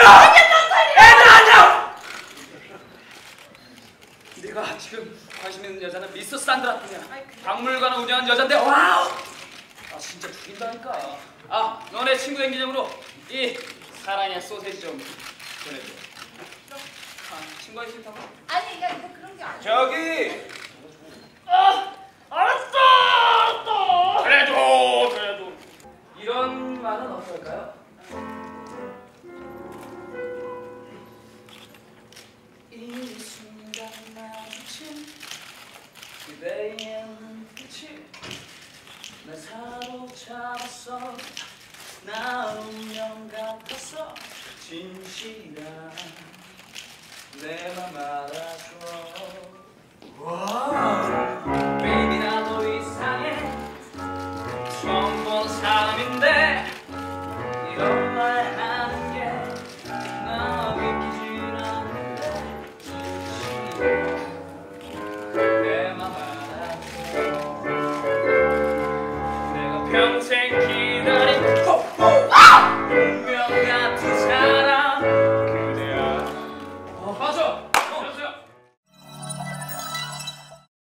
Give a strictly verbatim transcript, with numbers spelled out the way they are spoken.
아니야! 애는 아니야! 네가 지금 관심 있는 여자는 미스 산드라 뿐이야. 박물관을 운영하는 여잔데 와우! 아 진짜 죽인다니까. 아 너네 친구 된 기념으로 이 사랑의 소세지 좀 보내줘. 아 친구가 싫다고? 아니 야 이거 그런 게 아니야. 저기! 아! 알았어! 그래도 그래도 이런 말은 어떨까요? 이 순간 마주친 그대의 눈빛이 날 사로잡았어. 나 운명 같았어. 진실한 내 맘 알아줘. 와